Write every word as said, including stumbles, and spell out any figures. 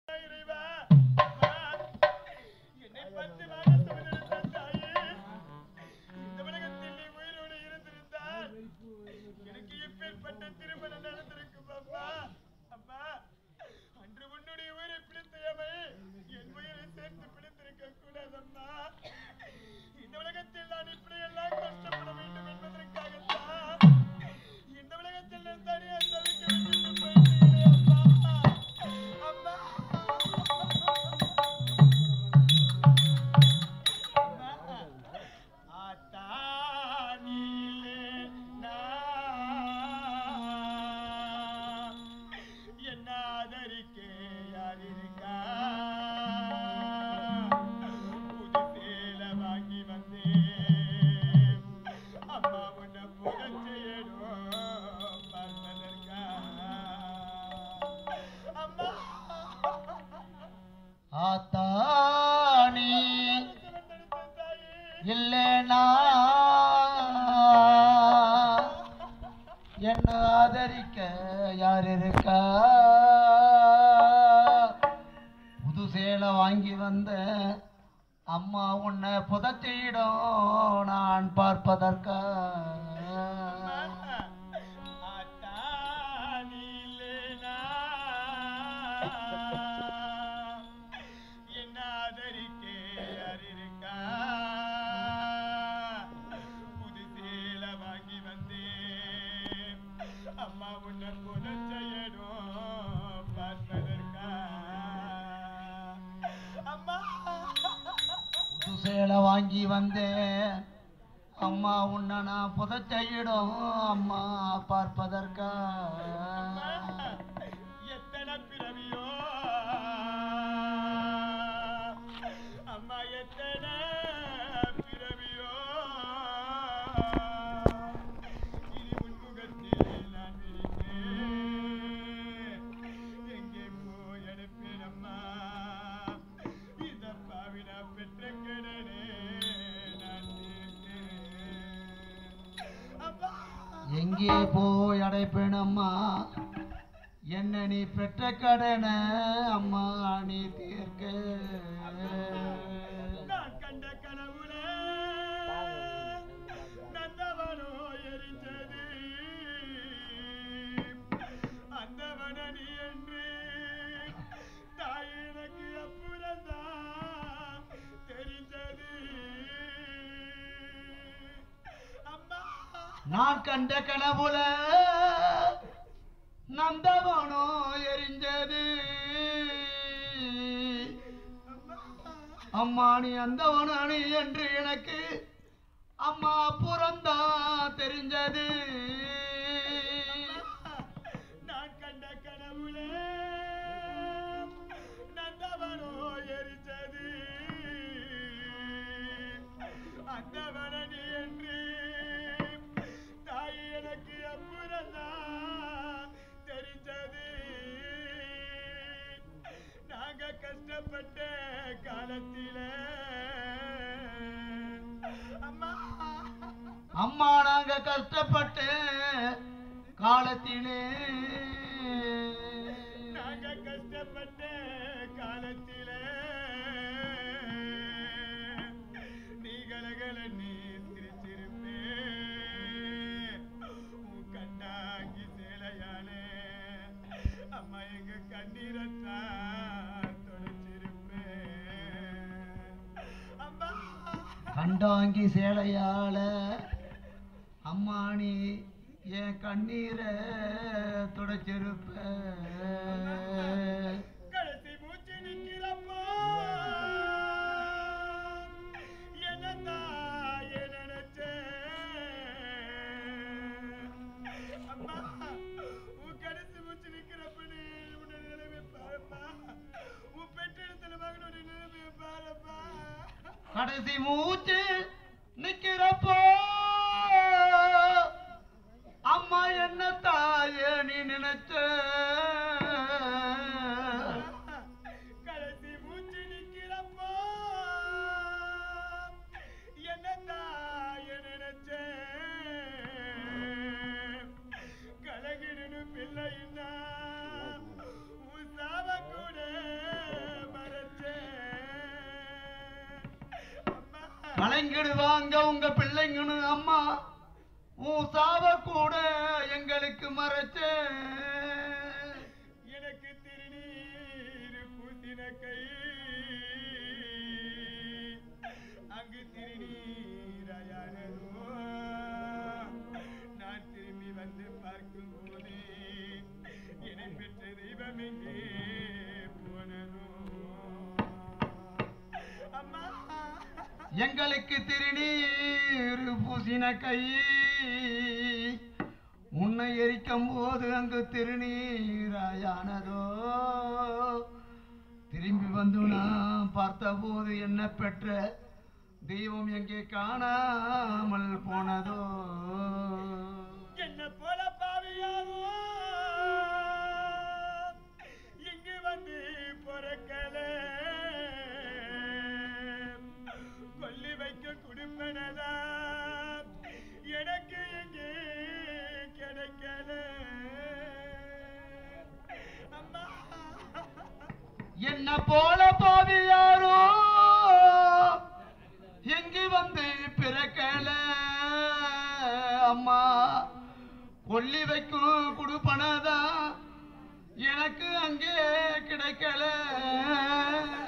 என்ன ஆதரிக்க யார் இருக்கா? புது சேலை வாங்கி வந்த அம்மா உன்னை புதைச்சிடும் நான் பார்ப்பதற்கா? சேலை வாங்கி வந்தேன் அம்மா உன்னை நான் புதைச்சிடும் அம்மா பார்ப்பதற்கா? எத்தனை பிறவியோ அம்மா எத்தனை பிறவியோ இனி முன்முகத்தில் நான் விரித்தேன் எங்கே போய் எடுப்பேன் அம்மா இதப்பாவினா பெற்ற கடனே நான் எங்கே போய் அடைப்பேன் அம்மா என்ன நீ பெற்ற கடனை அம்மா நீ தீர்க்க? நான் கண்ட கனவுல நந்தவனோ எரிந்தது அந்த வனி என்று தாய் எனக்கு அப்புறந்தான் தெரிந்தது அம்மா. நான் கண்ட கனவுல நந்தவனோ எரிஞ்சது அம்மா நீ அந்தவனி என்று எனக்கு அம்மா புறந்தான் தெரிஞ்சது. நான் கண்ட கனவுல நந்தவனோ எரிஞ்சது அந்தவனி என்று தாய் எனக்கு அப்புறந்தான் தெரிஞ்சது. நாங்க கஷ்டப்பட்ட காலத்தில அம்மா அம்மா நாங்க கஷ்டப்பட்ட காலத்திலே நாங்க கஷ்டப்பட்ட காலத்தில நீ கலகல நீ சிரிச்சிருப்பே உன் கண்ணாங்கி சேலையானே அம்மா எங்க கண்ணீரத்தான் தொலைச்சிருப்பே அம்மா. கண்டாங்கி சேலையால அம்மா நீ என் கண்ணீரை துடைச்சிருப்ப. கடைசி மூச்சு நிக்கிறப்போ என்னதான் நினைச்சேன் அம்மா உன் கடைசி மூச்சு நிக்கிறப்ப நீ உன்னை நிலைமை பாருப்பா உன் பெற்றெடுத்துல மகனோட நிலைமையை பாருப்பா. கடைசி மூச்சு நிக்கிறப்போ அம்மா என்ன தாய நீ நினைச்ச? கடைசி மூச்சு நிக்கிறப்போ என்ன தாய நினைச்சேன் கலகிடுன்னு பிள்ளைன்னா உன் சாவ கூட கலைங்கிடுவாங்க உங்க பிள்ளைங்கன்னு அம்மா உன் சாவ கூட எங்களுக்கு மறைச்ச எனக்கு திருநீர் பூசின கை அங்கு திருநீராயானதோ நான் திரும்பி வந்து பார்க்கும் போது என்னை பெற்ற தெய்வம் எங்கே போனதோ அம்மா எங்களுக்கு திருநீர் பூசின கை உன்னை எரிக்கும் போது அங்கு திருநீராயானதோ திரும்பி வந்து நான் பார்த்த போது என்ன பெற்ற தெய்வம் எங்கே காணாமல் போனதோ என்ன போல பாவியாரோ இங்கு வந்து பொறக்கல கொல்லி வைக்க குடுப்பனதா எனக்கு எங்கே கிடைக்கல அம்மா என்ன போல பாவியாரோ எங்கு வந்து பிறக்கல அம்மா கொல்லி வைக்கும் குடுப்பனதா எனக்கு அங்கே கிடைக்கல